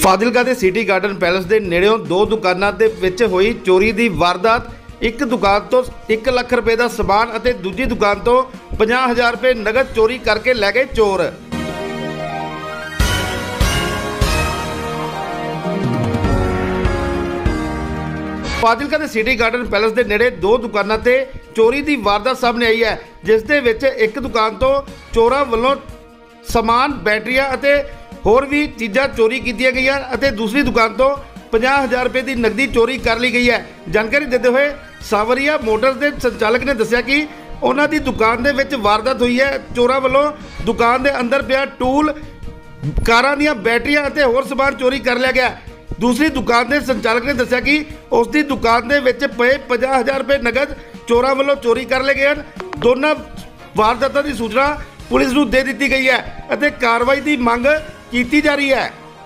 ਫਾਜ਼ਿਲਕਾ ਦੇ city garden palace ਦੇ ਨੇੜਿਓਂ ਦੋ ਦੁਕਾਨਾਂ ਦੇ ਵਿੱਚ ਹੋਈ ਚੋਰੀ ਦੀ ਵਾਰਦਾਤ। ਇੱਕ ਦੁਕਾਨ ਤੋਂ 1 ਲੱਖ ਰੁਪਏ ਦਾ ਸਮਾਨ ਅਤੇ ਦੂਜੀ ਦੁਕਾਨ ਤੋਂ 50,000 ਰੁਪਏ ਨਗਦ ਚੋਰੀ ਕਰਕੇ ਲੈ ਗਏ ਚੋਰ। ਫਾਜ਼ਿਲਕਾ ਦੇ ਸਿਟੀ ਗਾਰਡਨ ਪੈਲੇਸ ਦੇ ਨੇੜੇ ਦੋ ਦੁਕਾਨਾਂ ਤੇ ਚੋਰੀ ਦੀ ਵਾਰਦਾਤ ਸਾਹਮਣੇ ਆਈ ਹੈ, ਜਿਸ ਦੇ ਵਿੱਚ ਇੱਕ ਦੁਕਾਨ ਤੋਂ ਚੋਰਾਂ ਵੱਲੋਂ ਸਮਾਨ, ਬੈਟਰੀਆਂ ਅਤੇ ਹੋਰ भी चीज़ा चोरी की गई है। दूसरी दुकान तो 50,000 रुपए की नकदी चोरी कर ली गई है। जानकारी देते हुए सावरिया मोटर्स के संचालक ने दस्सिया कि उन्होंने दुकान के विच वारदात हुई है। चोरों वालों दुकान के अंदर पिया टूल, कारां दीयां बैटरियां अते होर समान चोरी कर लिया गया। दूसरी दुकान के संचालक ने दस्सिया कि उसकी दुकान के विच पे 50,000 रुपए नगद चोरों वालों चोरी कर लिए गए हैं। दोनों वारदातों की सूचना पुलिस नूं दे दी गई है अते कार्रवाई की मंग की जा रही है।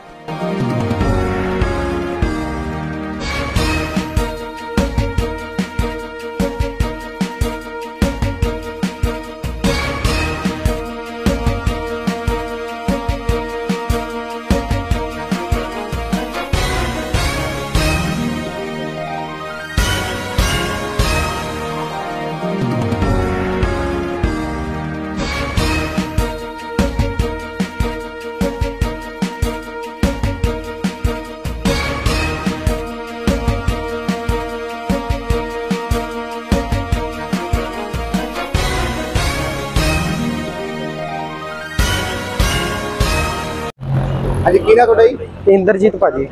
ਹਾਂਜੀ ਕੀ ਨਾ ਤੁਹਾਡਾ ਜੀ? इंद्रजीत भाजी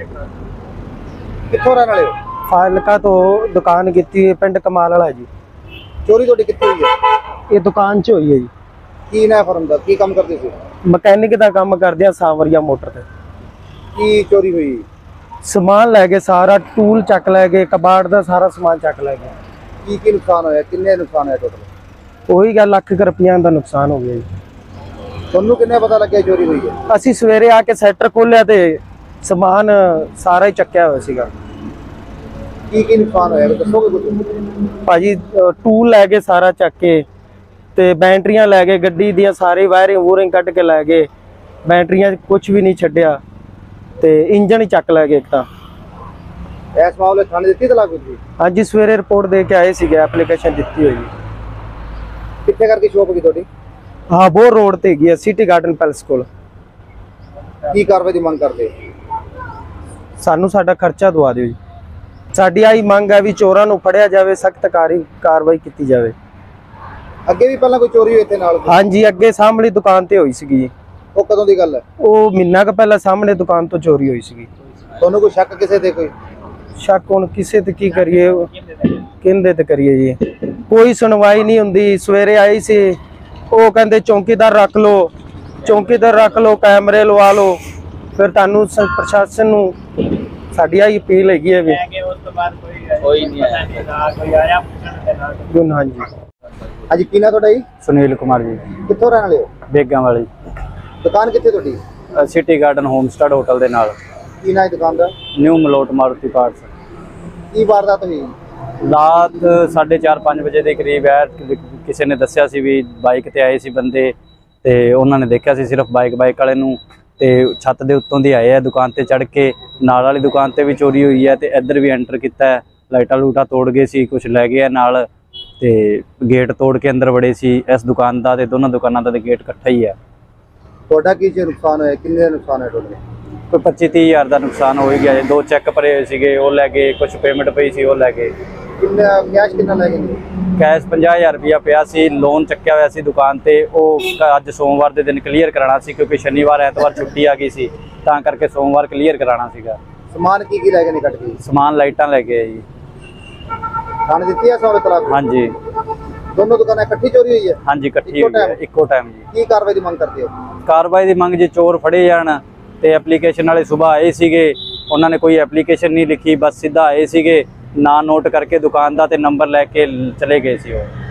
ਕਿੱਥੋਂ ਰਹਿਣ ਵਾਲੇ ਹੋ? फाजिलका तो दुकान की पिंड कमाल वाला जी। ਚੋਰੀ ਤੁਹਾਡੀ ਕਿੱਥੇ ਹੋਈ ਹੈ? ये दुकान च हुई है जी। ਕੀ ਨਾ ਫਰਮ ਦਾ ਕੀ ਕੰਮ ਕਰਦੇ ਸੀ? मकैनिक का काम करते हैं सावरिया मोटर से। ਕੀ ਚੋਰੀ ਹੋਈ? समान लै गए, सारा टूल चक लै गए, कबाड़ का सारा समान चक लै गए। ਕੀ ਨੁਕਸਾਨ ਹੋਇਆ? ਕਿੰਨੇ ਨੁਕਸਾਨ ਹੋਇਆ ਟੋਟਲ? वही गल लाख रुपया का नुकसान हो गया जी। ਤੁਹਾਨੂੰ ਕਿੰਨੇ ਪਤਾ ਲੱਗਿਆ ਚੋਰੀ ਹੋਈ ਹੈ? असी सवेरे आके सैटर खोलिया तो समान सारा ही चक्या हुआ सीगा। ਕੀ ਨੁਕਸਾਨ ਹੋਇਆ ਦੱਸੋਗੇ ਕੁਝ? भाजी टूल लै गए सारा चक के, ते बैटरियां लै गए, गड्डी दियां सारी वायरिंग वूरिंग कट के लै गए, बैटरियां कुछ भी नहीं छड्डिया, ते इंजन ही चक लै गए एक तां। ਇਸ ਮਾਮਲੇ ਥਾਣੇ ਦਿੱਤੀ ਤਲਾਕ ਦਿੱਤੀ? हाँ जी सवेरे रिपोर्ट दे के आए सी, एप्लीकेशन दी हुई। ਕਿੱਥੇ ਕਰਕੇ ਸ਼ੋਪ ਕੀ ਤੁਹਾਡੀ? हाँ बोर रोड ते गई सिटी गार्डन पैलेस कोल। ਕੀ ਕਾਰਵਾਈ ਦੀ ਮੰਗ ਕਰਦੇ? सानू साडा खर्चा दवा दिओ जी। साडी आई मंग है भी चोरां नूं फड़िया जावे, सख्त कार्रवाई की जावे। ਅੱਗੇ ਵੀ ਪਹਿਲਾਂ ਕੋਈ ਚੋਰੀ ਹੋਈ ਇੱਥੇ ਨਾਲ? हाँ जी अगे सामने दुकान ते होई सीगी। ਉਹ ਕਦੋਂ ਦੀ ਗੱਲ ਹੈ? वो महीना क पहला सामने दुकान तो चोरी हुई सीगी। ਤੁਹਾਨੂੰ ਕੋਈ ਸ਼ੱਕ ਕਿਸੇ ਤੇ? ਕੋਈ शक हुण किसे ते की करिए, किंदे ते करिए जी? कोई सुनवाई नहीं हुंदी। सवेरे आई सी, वो कहंदे चौकीदार रख लो, चौकीदार रख लो, कैमरे लवा लो। फिर तुहानू प्रशासन नूं साडी आई अपील हैगी है भी ਕੋਈ ਨਹੀਂ ਆਇਆ। हाँ जी। ਅੱਜ ਕੀ ਨਾ ਤੁਹਾਡਾ ਜੀ? सुनील कुमार जी, ਕਿੱਥੋਂ ਰਹਿਣ ਵਾਲੇ ਹੋ? बेगा वाली ਦੁਕਾਨ ਕਿੱਥੇ ਤੁਹਾਡੀ? सिटी गार्डन होमस्टेड होटल दे नाल ਕੀ ਨਾ ਦੁਕਾਨ ਦਾ? New Malout Maruti parts. ਕੀ ਵਾਰਦਾਤ ਹੋਈ? रात 4:30-5 ਵਜੇ ਦੇ ਕਰੀਬ ਹੈ। ਕਿਸੇ ਨੇ ਦੱਸਿਆ ਸੀ ਵੀ ਬਾਈਕ ਤੇ ਆਏ ਸੀ ਬੰਦੇ, ਤੇ ਉਹਨਾਂ ਨੇ ਦੇਖਿਆ ਸੀ ਸਿਰਫ ਬਾਈਕ ਵਾਲੇ ਨੂੰ, ਤੇ ਛੱਤ ਦੇ ਉੱਤੋਂ ਦੀ ਆਏ ਆ, ਦੁਕਾਨ ਤੇ ਚੜ ਕੇ ਨਾਲ ਵਾਲੀ ਦੁਕਾਨ ਤੇ ਵੀ ਚੋਰੀ ਹੋਈ ਹੈ, ਤੇ ਇੱਧਰ ਵੀ ਐਂਟਰ ਕੀਤਾ ਹੈ। ਲਾਈਟਾਂ ਲੂਟਾਂ ਤੋੜ ਗਏ ਸੀ, ਕੁਝ ਲੈ ਗਏ ਨਾਲ, ਤੇ ਗੇਟ ਤੋੜ ਕੇ ਅੰਦਰ ਵੜੇ ਸੀ। ਇਸ ਦੁਕਾਨ ਦਾ ਤੇ ਦੋਨਾਂ ਦੁਕਾਨਾਂ ਦਾ ਗੇਟ ਇਕੱਠਾ ਹੀ ਹੈ। ਤੁਹਾਡਾ ਕੀ ਜੇ ਨੁਕਸਾਨ ਹੋਇਆ? ਕਿੰਨੇ ਦਾ ਨੁਕਸਾਨ ਹੈ ਟੋਟਲ? ਕੋਈ 25-30 ਹਜ਼ਾਰ ਦਾ ਨੁਕਸਾਨ ਹੋ ਹੀ ਗਿਆ ਜੀ। 2 ਚੈੱਕ ਭਰੇ ਹੋਏ ਸੀਗੇ, ਉਹ ਲੈ ਗਏ। ਕੁਝ ਪੇਮੈਂਟ ਪਈ ਸੀ, ਉਹ ਲੈ ਗਏ। ਕਿੰਨਾ ਕੈਸ਼ ਕਿੰਨਾ ਲੈ ਗਏ? ਕੈਸ਼ 50,000 ਰੁਪਇਆ ਪਿਆ ਸੀ। ਲੋਨ ਚੱਕਿਆ ਹੋਇਆ ਸੀ ਦੁਕਾਨ ਤੇ, ਉਹ ਅੱਜ ਸੋਮਵਾਰ ਦੇ ਦਿਨ ਕਲੀਅਰ ਕਰਾਉਣਾ ਸੀ, ਕਿਉਂਕਿ ਸ਼ਨੀਵਾਰ ਐਤਵਾਰ ਛੁੱਟੀ ਆ ਗਈ ਸੀ, ਤਾਂ ਕਰਕੇ ਸੋਮਵਾਰ ਕਲੀਅਰ ਕਰਾਉਣਾ ਸੀਗਾ। ਸਮਾਨ ਕੀ ਲੈ ਗਏ ਨੇ ਕੱਟ ਕੇ? ਸਮਾਨ ਲਾਈਟਾਂ ਲੈ ਗਏ ਜੀ। ਥਾਣੇ ਦਿੱਤੀ ਆ ਸੌ ਤਲਾਕ? ਹਾਂਜੀ। ਦੋਨੋਂ ਦੁਕਾਨਾਂ ਇਕੱਠੀ ਚੋਰੀ ਹੋਈ ਹੈ? ਹਾਂਜੀ ਇਕੱਠੀ ਹੋਈ ਹੈ, ਇੱਕੋ ਟਾਈਮ ਜੀ। ਕੀ ਕਾਰਵਾਈ ਦੀ ਮੰਗ ਕਰਦੇ ਹੋ? ਕਾਰਵਾਈ ਦੀ ਮੰਗ, ਜੇ ਚੋਰ ਫੜੇ ਜਾਣ। ਤੇ ਐਪਲੀਕੇਸ਼ਨ ਵਾਲੇ ਸਵੇਰ ਆਏ ਸੀਗੇ, ਉਹਨਾਂ ਨੇ ਕੋਈ ਐਪਲੀਕੇਸ਼ਨ ਨਹੀਂ ਲਿਖੀ, ਬਸ ਸਿੱਧਾ ਆਏ ਸੀਗੇ, ਨਾਂ ਨੋਟ ਕਰਕੇ ਦੁਕਾਨ ਦਾ ਤੇ ਨੰਬਰ ਲੈ ਕੇ ਚਲੇ ਗਏ ਸੀ ਉਹ।